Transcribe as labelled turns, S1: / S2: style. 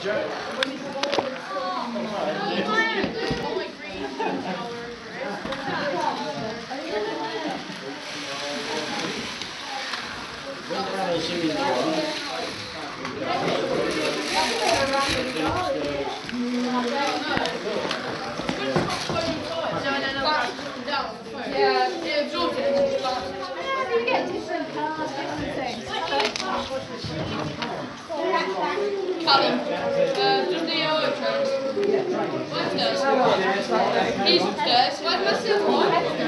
S1: Callum, just do your intro. Where's Des? He's Des. Where's my silver?